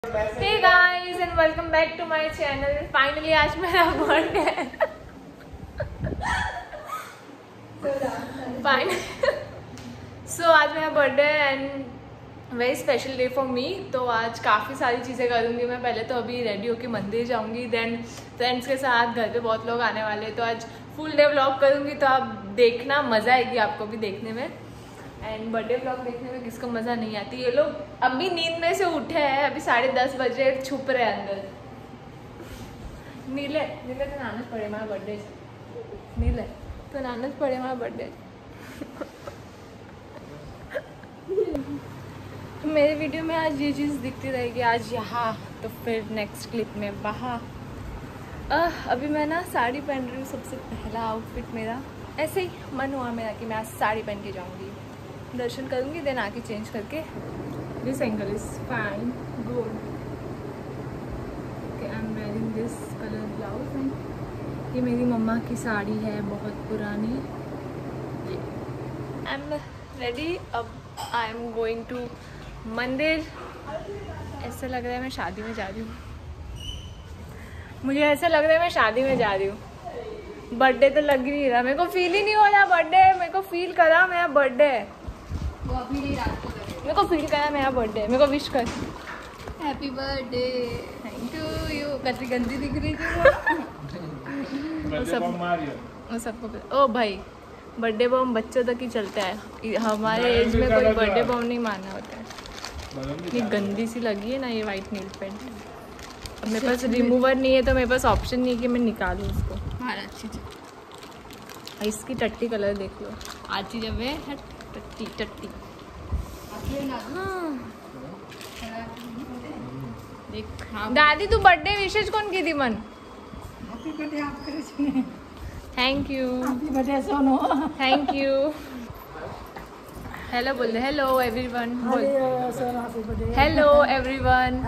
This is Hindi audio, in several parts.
Hey guys and welcome back to my channel. Finally आज मेरा बर्थडे है। So आज मेरा बर्थडे है and very special day for me. तो आज काफ़ी सारी चीज़ें करूँगी मैं। पहले तो अभी रेडी होके मंदिर जाऊँगी, देन फ्रेंड्स के साथ घर पे बहुत लोग आने वाले हैं, तो आज फुल डे व्लॉग करूँगी। तो आप देखना, मज़ा आएगी आपको भी देखने में। एंड बर्थडे व्लॉग देखने में किसको मज़ा नहीं आती। ये लोग अभी नींद में से उठे हैं, अभी 10:30 बजे, छुप रहे अंदर। नीले नीले तो नानस पड़े हमारा बर्थडे, नीले तो नानस पड़े हमारा बर्थडे। मेरे वीडियो में आज ये चीज़ दिखती रहेगी, आज यहाँ तो फिर नेक्स्ट क्लिप में वहाँ। अभी मैं ना साड़ी पहन रही हूँ, सबसे पहला आउटफिट मेरा। ऐसे ही मन हुआ मेरा कि मैं आज साड़ी पहन के जाऊँगी, दर्शन करूँगी, देन आके चेंज करके। This angle is fine, good. Okay, I am wearing this colour blouse and ये मेरी मम्मा की साड़ी है, बहुत पुरानी। I am ready. अब आई एम गोइंग टू मंदिर। ऐसा लग रहा है मैं शादी में जा रही हूँ, मुझे ऐसा लग रहा है मैं शादी में जा रही हूँ। बर्थडे तो लग ही नहीं रहा, मेरे को फील ही नहीं हो रहा बर्थडे। मेरे को फील करा मेरा बर्थडे है, वो अभी नहीं रात को लगे। मेरे को फील करा मेरा बर्थडे है। मेरे को विश कर। Happy birthday thank you. कतरी गंदी दिख रही थी वो सबको। ओ भाई, बर्थडे बम बच्चों तक ही चलता है, हमारे एज में कोई बर्थडे बम नहीं मारना होता है। ये गंदी सी लगी है ना ये वाइट नेल पेंट। अब मेरे पास रिमूवर नहीं है तो मेरे पास ऑप्शन नहीं है कि मैं निकालूँ उसको। अच्छी इसकी टट्टी कलर देख लो, अच्छी जब है टट्टी टट्टी। दादी तू बर्थडे विशेष कौन की थी मन? Thank you, thank you. Hello बोल दे, हेलो एवरीवन बोल। Hello everyone.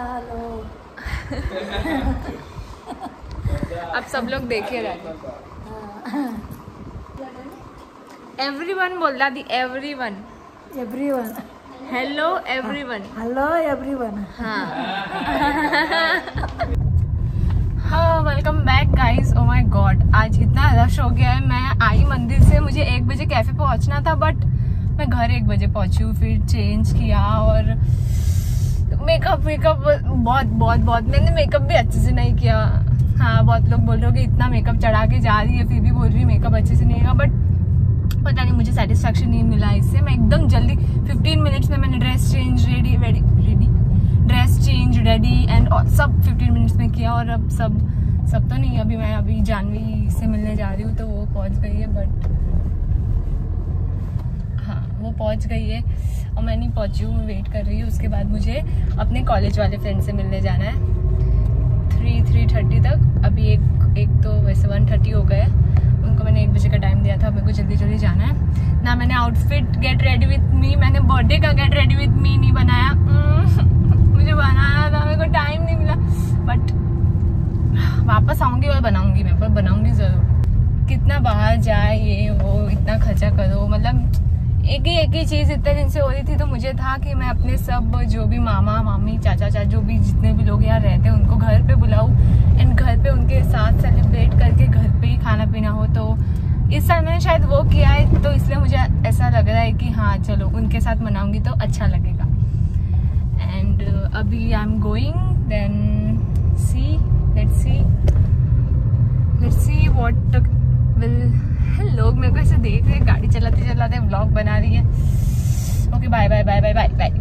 अब सब लोग देखिए रहे। एवरीवन बोल दादी, everyone. Everyone. Hello everyone. Hello everyone. हाँ। हाँ, welcome back guys. Oh my god, आज इतना रश हो गया है। मैं आई मंदिर से, मुझे 1 बजे कैफे पहुंचना था, बट मैं घर 1 बजे पहुंची हूँ। फिर चेंज किया और मेकअप बहुत मैंने मेकअप भी अच्छे से नहीं किया। हाँ, बहुत लोग बोल रहे हो कि इतना मेकअप चढ़ा के जा रही है, फिर भी बोल रही है मेकअप अच्छे से नहीं है, बट पता नहीं मुझे सेटिस्फेक्शन नहीं मिला इससे। मैं एकदम जल्दी 15 मिनट्स में मैंने ड्रेस चेंज रेडी एंड सब 15 मिनट्स में किया। और अब सब तो नहीं, अभी जानवी से मिलने जा रही हूँ, तो वो पहुँच गई है, बट हाँ वो पहुँच गई है और मैं नहीं पहुँची हूँ, मैं वेट कर रही हूँ। उसके बाद मुझे अपने कॉलेज वाले फ्रेंड से मिलने जाना है 3:30 तक। अभी एक तो वैसे 1:30 हो गए, उनको मैंने 1 बजे का टाइम दिया था। मेरे को जल्दी जाना है ना। मैंने outfit get ready with me, मैंने बर्थडे का गेट रेडी विथ मी नहीं बनाया। मुझे बनाना था, मेरे को टाइम नहीं मिला, बट वापस आऊँगी और बनाऊँगी। मैं पर बनाऊँगी ज़रूर। कितना बाहर जाए ये वो, इतना खर्चा करो, मतलब एक ही चीज़ इतने दिन से हो रही थी। तो मुझे था कि मैं अपने सब जो भी मामा मामी चाचा जो भी जितने भी लोग यहाँ रहते हैं उनको घर पे बुलाऊँ एंड घर पे उनके साथ सेलिब्रेट करके घर पे ही खाना पीना हो। तो इस साल मैंने शायद वो किया है, तो इसलिए मुझे ऐसा लग रहा है कि हाँ चलो उनके साथ मनाऊंगी तो अच्छा लगेगा। एंड अभी I am going, then let's see what will. लोग मेरे को ऐसे देख रहे हैं, गाड़ी चलाते व्लॉग बना रही है। Okay, bye bye bye bye bye bye.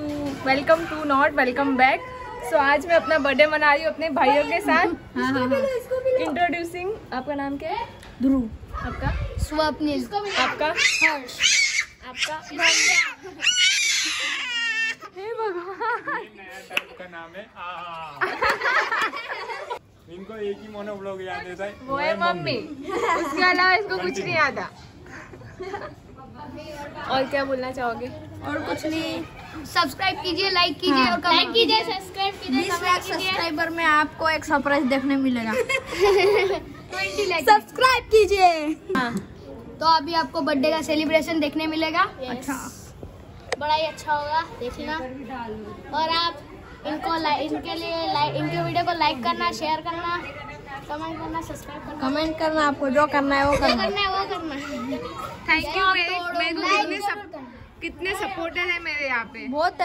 Welcome to not welcome back. So आज मैं अपना बर्थडे मना रही हूँ अपने भाइयों के साथ। इंट्रोड्यूसिंग, आपका नाम क्या है? ध्रुव। आपका? स्वप्निल। आपका? हर्ष। आपका? हे भगवान, का नाम है इनको एक ही मोनोब्लॉग याद रहता है, वो है मम्मी। उसके अलावा इसको कुछ नहीं आता। और क्या बोलना चाहोगे? और कुछ नहीं, सब्सक्राइब कीजिए, लाइक कीजिए और कमेंट कीजिए, सब्सक्राइब कीजिए। 20 लाख सब्सक्राइबर में आपको एक सरप्राइज देखने मिलेगा। 20 लाख सब्सक्राइब कीजिए। हाँ। तो अभी आपको बर्थडे का सेलिब्रेशन देखने मिलेगा। अच्छा, बड़ा ही अच्छा होगा, देखना। और आप इनको इनके वीडियो को लाइक करना, शेयर करना, कमेंट करना, सब्सक्राइब करना। कमेंट करना, आपको जो करना है वो करना है। Thank you. मेरे को कितने सपोर्टर है मेरे यहाँ पे। बहुत है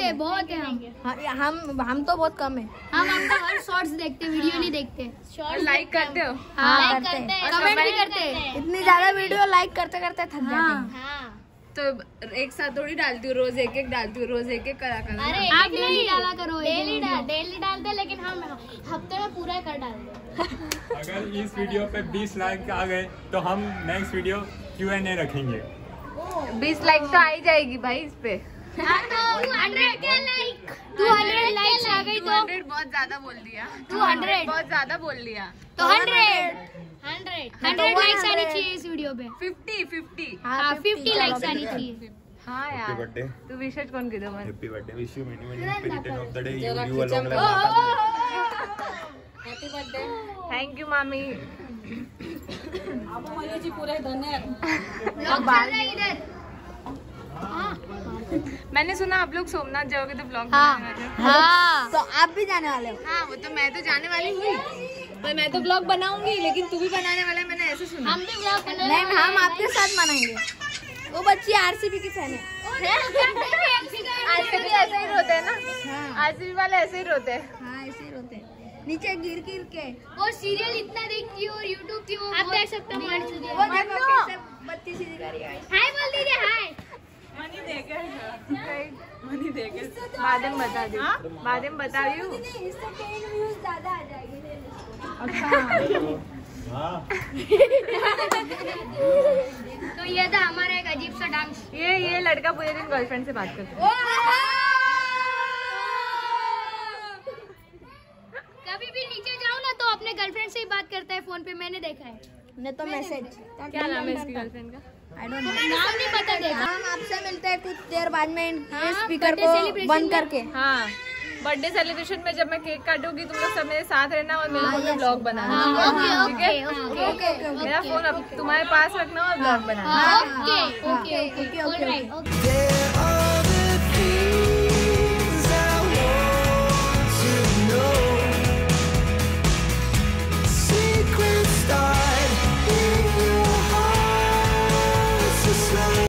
हम तो बहुत कम है। हम आपका हर शॉर्ट्स देखते, वीडियो नहीं देखते। और लाइक करते हो? हाँ, करते हैं, कमेंट भी करते हैं। इतनी ज्यादा वीडियो लाइक करते करते थक जाते हैं। तो एक साथ थोड़ी डालती हूँ, रोज एक एक डालती हूँ, रोज एक एक करा कर। अरे आप डेली डाला करो, डेली डालते, लेकिन हम हफ्ते में पूरा कर डालते। अगर इस वीडियो पे 20 लाइक आ गए तो हम नेक्स्ट वीडियो Q&A रखेंगे। 20 लाइक तो आ ही जाएगी भाई इस पे। 200 लाइक आ गई तो 200 बहुत ज्यादा बोल दिया। 200 बहुत ज्यादा बोल दिया। तो 100 लाइक्स आनी चाहिए इस वीडियो पे। 50 हाँ, 50 लाइक्स आनी चाहिए। हाँ हैप्पी यार, बर्थडे। तू विशेष कौन की दो? Happy birthday, wish you many happy return of the day, you along happy birthday. Thank you मामी। जी पूरे धन्यवाद। इधर मैंने सुना आप लोग सोमनाथ जाओगे तो ब्लॉग हाँ। बनाने वाले हो। हाँ, तो आप भी जाने वाले हो? हाँ, वो तो मैं तो जाने वाली हूँ, पर मैं तो ब्लॉग बनाऊंगी, लेकिन तू भी बनाने वाला है, मैंने ऐसे सुना। हम भी ब्लॉग बनाएंगे। नहीं, हम आपके साथ मनाएंगे। वो बच्ची RCB की फैन है। आरसीबी ऐसे ही रोते हैं ना। हाँ। आरसीबी वाले ऐसे ही रोते हैं। हाँ, ऐसे ही रोते हैं, नीचे गिर के। वो सीरियल इतना देखती है और यूट्यूब की वो आप देख सकते हो। बत्ती सीधी करी। हाय बोल दीजिए, हाय। मनी देके बाद में बता दी, बाद में बता रही हूँ। इससे 10 व्यूज ज्यादा आ जाएगी। अच्छा। तो ये था हमारा एक अजीब सा डांस। ये लड़का पूरे दिन गर्लफ्रेंड से बात करता है। कभी भी नीचे जाओ ना तो अपने गर्लफ्रेंड से ही बात करता है फोन पे, मैंने देखा है। नहीं तो मैसेज। क्या नाम है इसकी गर्लफ्रेंड का? I don't know। नाम नहीं पता देखा। हम आपसे मिलते हैं कुछ देर बाद में स्पीकर को बंद करके। हाँ, बर्थडे सेलिब्रेशन में जब मैं केक काटूंगी तुम लोग सब मेरे साथ रहना और मेरे फोन में ब्लॉग बनाना। ठीक है? मेरा फोन अब तुम्हारे पास रखना और ब्लॉग बनाना। ओके।